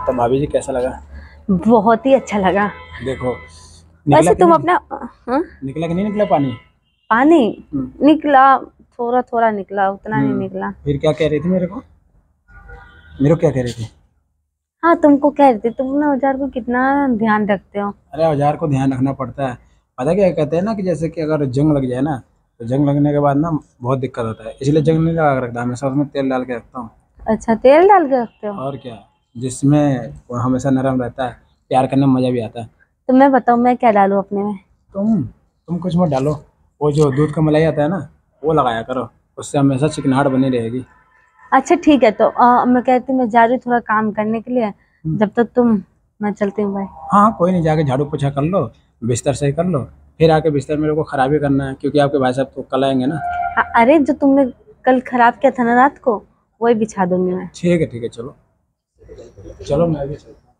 तो भाभी जी कैसा लगा? बहुत ही अच्छा लगा। देखो, निकला वैसे कि तुम नहीं? अपना हाँ? निकला कि नहीं निकला पानी? पानी हम्म। निकला, थोड़ा थोड़ा निकला, उतना नहीं निकला। फिर क्या कह रही थी मेरे को? मेरे को क्या कह रही थी? हाँ, तुमको कह रही थी, तुम ना औजार को कितना ध्यान रखते हो। अरे औजार को ध्यान रखना पड़ता है। पता क्या कहते हैं ना कि जैसे कि अगर जंग लग जाए ना, तो जंग लगने के बाद ना बहुत दिक्कत होता है, इसलिए जंग नहीं लगा के रखता, हमेशा उसमें तेल डाल के रखता हूँ। अच्छा, तेल डाल के रखते हो। और क्या, जिसमें वो हमेशा नरम रहता है, प्यार करने में मजा भी आता है। तो मैं बताऊँ मैं क्या डालूं अपने में। तुम कुछ मत डालो। वो जो दूध का मलाई आता है ना, वो लगाया करो, उससे हमेशा चिकनाहट बनी रहेगी। अच्छा ठीक है, तो मैं कहती हूँ मैं जा रही हूँ थोड़ा काम करने के लिए। हम्म। जब तक तुम, मैं चलती हूँ, बाय। हाँ कोई नहीं, जाके झाड़ू पोछा कर लो, बिस्तर सही कर लो, फिर आके बिस्तर मेरे को खराब ही करना है, क्योंकि आपके भाई साहब तो कल आएंगे ना। अरे जो तुमने कल खराब किया था ना रात को, वही बिछा दूंगी मैं। ठीक है चलो। चलो मैं भी चलता हूँ।